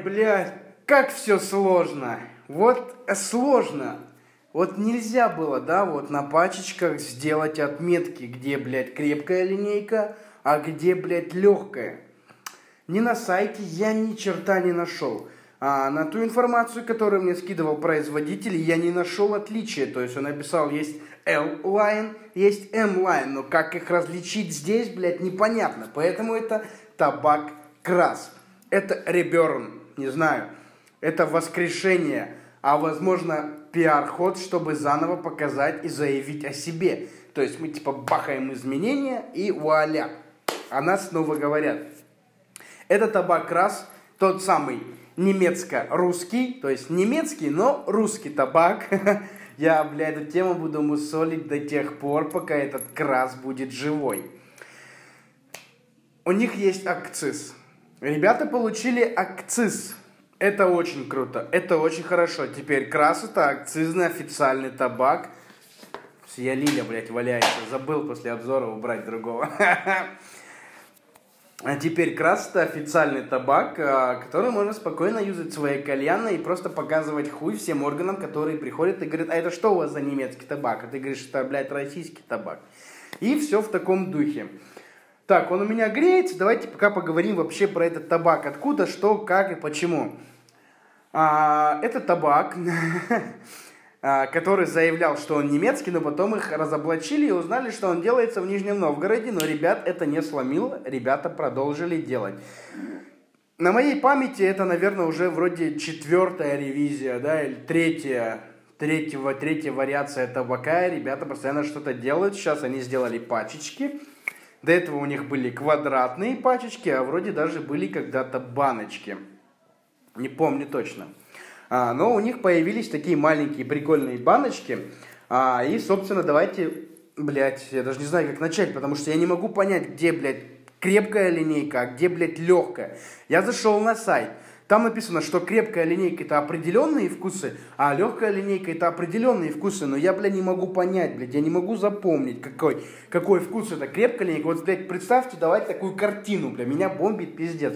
блядь, как все сложно. Вот сложно. Вот нельзя было, да, вот на пачечках сделать отметки, где, блядь, крепкая линейка, а где, блядь, легкая. Ни на сайте я ни черта не нашел. А на ту информацию, которую мне скидывал производитель, я не нашел отличия. То есть он написал, есть L-line, есть M-line, но как их различить здесь, блядь, непонятно. Поэтому это табак крас. Это реберн, не знаю. Это воскрешение, а возможно пиар-ход, чтобы заново показать и заявить о себе. То есть мы типа бахаем изменения и вуаля. О нас снова говорят. Это табак крас, тот самый немецко-русский, то есть немецкий, но русский табак. Я, блядь, эту тему буду мусолить до тех пор, пока этот крас будет живой. У них есть акциз. Ребята получили акциз. Это очень круто, это очень хорошо. Теперь крас это акцизный официальный табак. Я Лиля, блядь, валяется. Забыл после обзора убрать другого. А теперь крас это официальный табак, который можно спокойно юзать в своей кальянной и просто показывать хуй всем органам, которые приходят и говорят, а это что у вас за немецкий табак? А ты говоришь, это, блядь, российский табак. И все в таком духе. Так, он у меня греется, давайте пока поговорим вообще про этот табак. Откуда, что, как и почему. Это табак, который заявлял, что он немецкий, но потом их разоблачили и узнали, что он делается в Нижнем Новгороде, но ребят это не сломило, ребята продолжили делать. На моей памяти это, наверное, уже вроде 4-я ревизия, да, или третья вариация табака, ребята постоянно что-то делают, сейчас они сделали пачечки, до этого у них были квадратные пачечки, а вроде даже были когда-то баночки, не помню точно. Но у них появились такие маленькие прикольные баночки. И, собственно, давайте, блядь, я даже не знаю, как начать, потому что я не могу понять, где, блядь, крепкая линейка, а где, блядь, легкая. Я зашел на сайт. Там написано, что крепкая линейка это определенные вкусы, а легкая линейка это определенные вкусы. Но я, блядь, не могу понять, блядь, я не могу запомнить, какой вкус это крепкая линейка. Вот, блядь, представьте, давайте такую картину, блядь, меня бомбит пиздец.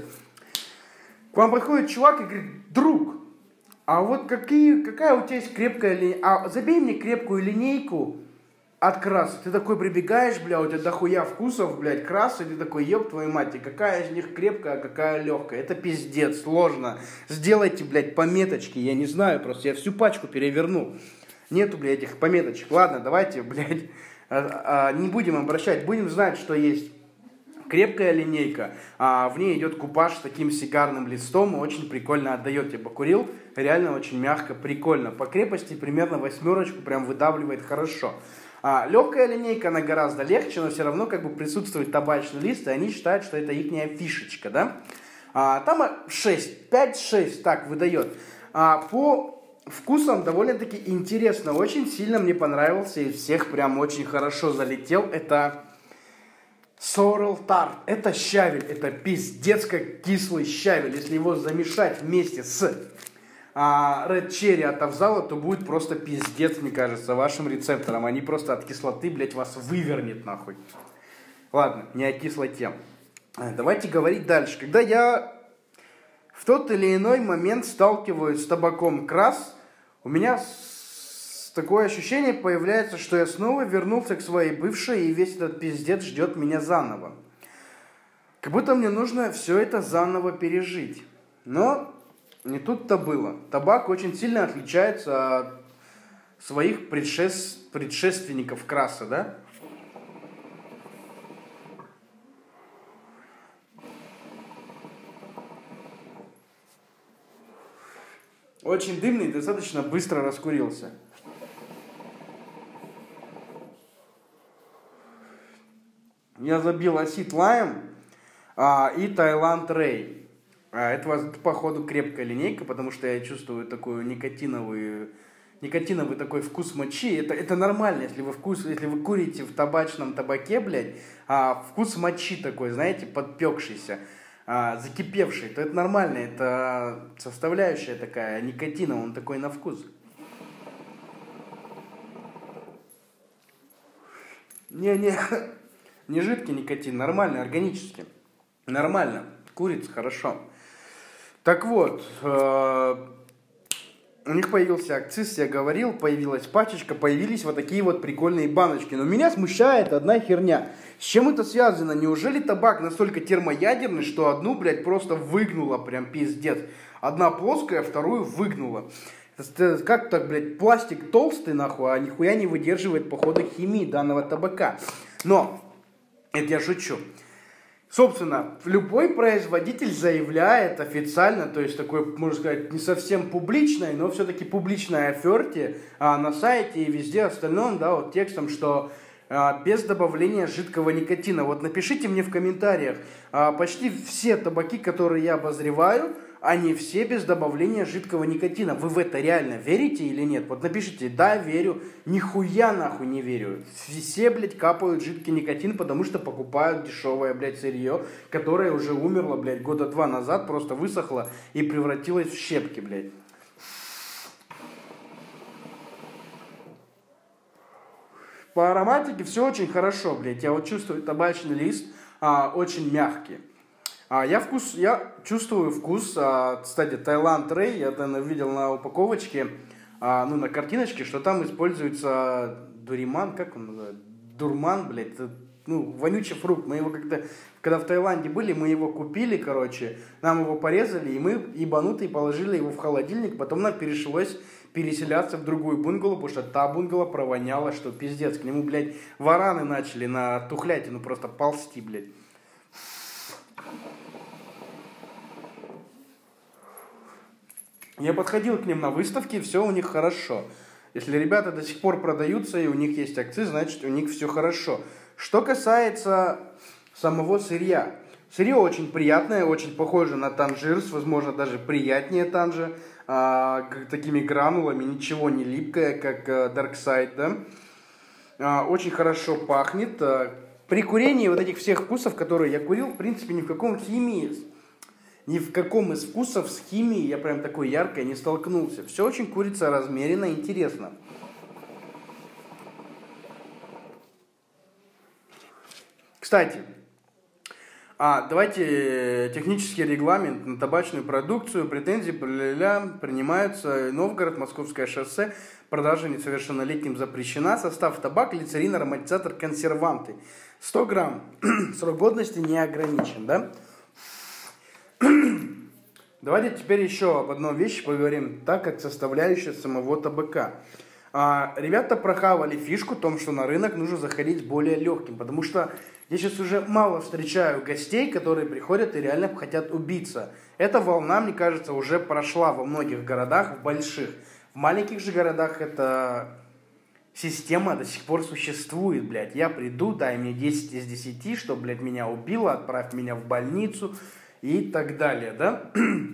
К вам подходит чувак и говорит, друг, а вот какая у тебя есть крепкая линейка? Забей мне крепкую линейку от краса. Ты такой прибегаешь, бля, у тебя дохуя вкусов, блядь, краса, и ты такой, еб твою мать, и какая из них крепкая, а какая легкая. Это пиздец, сложно. Сделайте, блядь, пометочки, я не знаю, просто я всю пачку переверну. Нету, блядь, этих пометочек. Ладно, давайте, блядь, не будем обращать, будем знать, что есть крепкая линейка, в ней идет купаж с таким сигарным листом, очень прикольно отдает. Я покурил, реально очень мягко, прикольно. По крепости примерно 8, прям выдавливает хорошо. Легкая линейка, она гораздо легче, но все равно как бы присутствует табачный лист, и они считают, что это ихняя фишечка, да? Там 6, 5-6 так выдает. По вкусам довольно-таки интересно, очень сильно мне понравился, и всех прям очень хорошо залетел. Это Sorrel Tart, это щавель, это пиздец как кислый щавель. Если его замешать вместе с Red Cherry от Авзала, то будет просто пиздец, мне кажется, вашим рецепторам. Они просто от кислоты, блядь, вас вывернет нахуй. Ладно, не о кислоте. Давайте говорить дальше. Когда я в тот или иной момент сталкиваюсь с табаком крас, у меня такое ощущение появляется, что я снова вернулся к своей бывшей, и весь этот пиздец ждет меня заново. Как будто мне нужно все это заново пережить. Но не тут-то было. Табак очень сильно отличается от своих предшественников краса, да? Очень дымный, достаточно быстро раскурился. Я забил Acid Lime и Thailand Ray. Это, походу, крепкая линейка, потому что я чувствую такую никотиновый такой вкус мочи. Это нормально, если вы курите в табачном табаке, блядь, вкус мочи такой, знаете, подпекшийся, закипевший, то это нормально, это составляющая такая никотина, он такой на вкус. Не жидкий никотин, нормальный, органический. Нормально, курица, хорошо. Так вот, у них появился акциз, я говорил, появилась пачечка, появились вот такие вот прикольные баночки. Но меня смущает одна херня. С чем это связано? Неужели табак настолько термоядерный, что одну, блядь, просто выгнула, прям пиздец. Одна плоская, вторую выгнула. Как так, блядь, пластик толстый, нахуй, а нихуя не выдерживает, походу, химии данного табака. Но, это я шучу. Собственно, любой производитель заявляет официально, то есть такой, можно сказать, не совсем публичной, но все-таки публичной оферте на сайте и везде остальном, да, вот текстом, что без добавления жидкого никотина. Вот напишите мне в комментариях, почти все табаки, которые я обозреваю, они все без добавления жидкого никотина. Вы в это реально верите или нет? Вот напишите, да, верю, нихуя нахуй не верю. Все, блядь, капают жидкий никотин, потому что покупают дешевое, блядь, сырье, которое уже умерло, блядь, года 2 назад, просто высохло и превратилось в щепки, блядь. По ароматике все очень хорошо, блядь. Я вот чувствую табачный лист очень мягкий. Я чувствую вкус, кстати, Таиланд Рэй, я там видел на упаковочке, на картиночке, что там используется дуриман, как он называется, дурман, блядь, вонючий фрукт. Мы его когда в Таиланде были, мы его купили, короче, нам его порезали, и мы ебанутые положили его в холодильник, потом нам пришлось переселяться в другую бунгало, потому что та бунгало провоняла, что пиздец, к нему, блядь, вараны начали на тухлятину просто ползти, блядь. Я подходил к ним на выставке, все у них хорошо. Если ребята до сих пор продаются и у них есть акциз, значит у них все хорошо. Что касается самого сырья. Сырье очень приятное, очень похоже на танжирс, возможно даже приятнее танжа, такими гранулами, ничего не липкое, как Dark Side, да? Очень хорошо пахнет. При курении вот этих всех вкусов, которые я курил, в принципе, ни в каком из вкусов с химией я прям такой яркой не столкнулся. Все очень курится размеренно, интересно. Кстати, давайте технический регламент на табачную продукцию, претензии принимаются. Новгород, Московское шоссе, продажа несовершеннолетним запрещена. Состав: табак, глицерин, ароматизатор, консерванты. 100 грамм. Срок годности не ограничен, да? Давайте теперь еще об одной вещи поговорим, так как составляющая самого табака. Ребята прохавали фишку о том, что на рынок нужно заходить более легким, потому что я сейчас уже мало встречаю гостей, которые приходят и реально хотят убиться. Эта волна, мне кажется, уже прошла во многих городах, в больших. В маленьких же городах эта система до сих пор существует, блядь. Я приду, дай мне 10 из 10, что, блядь, меня убило, отправь меня в больницу и так далее, да?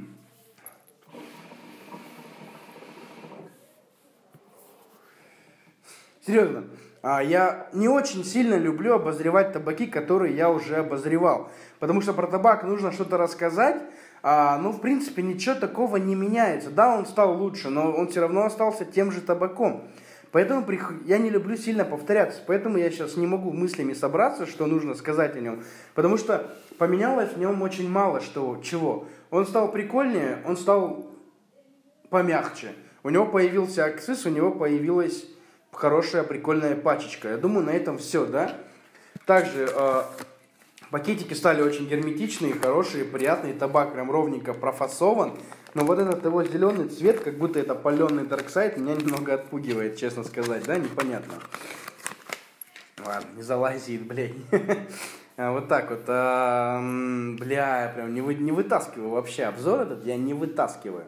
Серьезно, я не очень сильно люблю обозревать табаки, которые я уже обозревал. Потому что про табак нужно что-то рассказать, но в принципе ничего такого не меняется. Да, он стал лучше, но он все равно остался тем же табаком. Поэтому я не люблю сильно повторяться. Поэтому я сейчас не могу мыслями собраться, что нужно сказать о нем. Потому что поменялось в нем очень мало чего. Он стал прикольнее, он стал помягче. У него появился акциз, у него появилась хорошая, прикольная пачечка. Я думаю, на этом все, да? Также пакетики стали очень герметичные, хорошие, приятные. Табак прям ровненько профасован. Но вот этот его зеленый цвет, как будто это паленый Dark Side, меня немного отпугивает, честно сказать, да? Непонятно. Ладно, не залазит, блядь. Вот так вот. Бля, прям не вытаскиваю вообще обзор этот, я не вытаскиваю.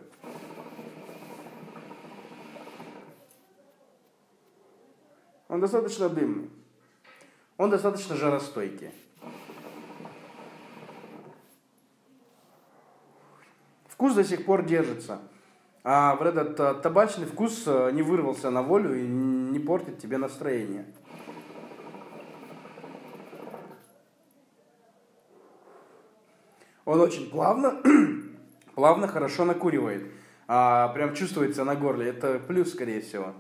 Он достаточно дымный. Он достаточно жаростойкий. Вкус до сих пор держится. А вот этот табачный вкус не вырвался на волю и не портит тебе настроение. Он очень плавно, хорошо накуривает. Прям чувствуется на горле. Это плюс, скорее всего.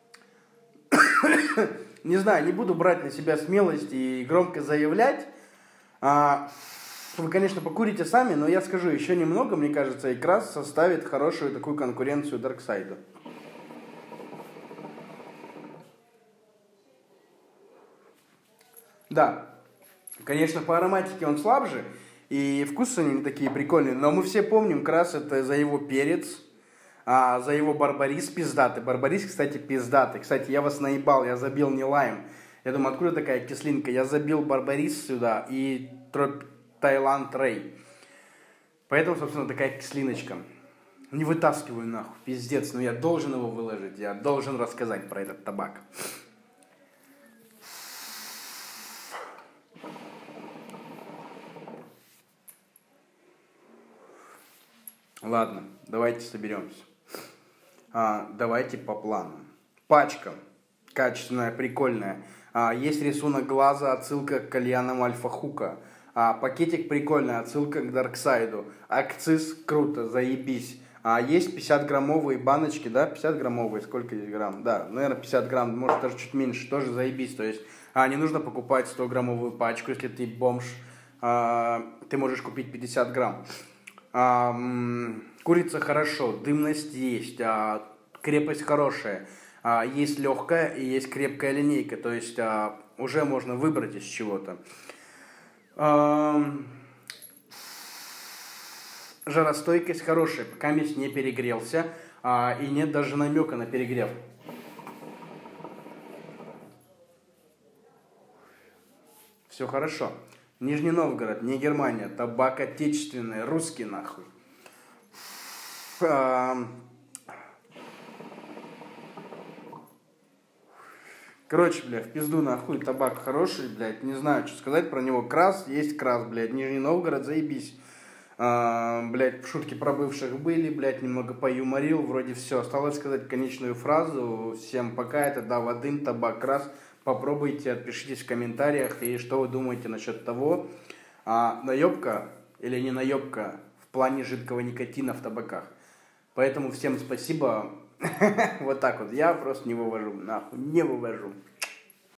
Не знаю, не буду брать на себя смелость и громко заявлять, А, вы, конечно, покурите сами, но я скажу, еще немного, мне кажется, и Крас составит хорошую такую конкуренцию Дарксайду. Да, конечно, по ароматике он слабже, и вкусы они не такие прикольные, но мы все помним, Крас это за его перец, за его барбарис пиздатый. Барбарис, кстати, пиздатый. Кстати, я вас наебал, я забил не лайм. Я думаю, откуда такая кислинка? Я забил барбарис сюда и Таиланд Рэй. Поэтому, собственно, такая кислиночка. Не вытаскиваю нахуй, пиздец, но я должен его выложить, я должен рассказать про этот табак. Ладно, давайте соберемся. Давайте по плану. Пачка качественная, прикольная. Есть рисунок глаза, отсылка к кальянам Альфа-Хука. Пакетик прикольный, отсылка к Дарксайду. Акциз круто, заебись. Есть 50-граммовые баночки, да? 50-граммовые, сколько здесь грамм? Да, наверное, 50 грамм, может даже чуть меньше, тоже заебись. То есть не нужно покупать 100-граммовую пачку, если ты бомж. Ты можешь купить 50 грамм. Курица хорошо, дымность есть, крепость хорошая, есть легкая и есть крепкая линейка, то есть уже можно выбрать из чего-то. Жаростойкость хорошая, пока мяс не перегрелся, и нет даже намека на перегрев. Все хорошо. Нижний Новгород, не Германия, табак отечественный, русский нахуй. Короче, блядь, в пизду нахуй, табак хороший, блядь, не знаю, что сказать про него. Крас, есть Крас, блядь, Нижний Новгород, заебись. Блядь, шутки про бывших были, блядь, немного поюморил, вроде все. Осталось сказать конечную фразу. Всем пока, это Давадым, табак Крас. Попробуйте, отпишитесь в комментариях, и что вы думаете насчет того, наебка или не наебка в плане жидкого никотина в табаках. Поэтому всем спасибо. Вот так вот. Я просто не вывожу. Нахуй, не вывожу.